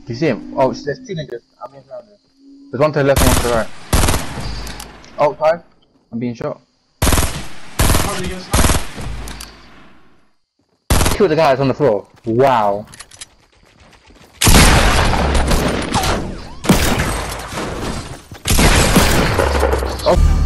You see him? Oh, there's two niggas. I'm being surrounded. There's one to the left and one to the right. Oh, five. I'm being shot. How did he get sniped? Killed the guy that's on the floor. Wow. Oh.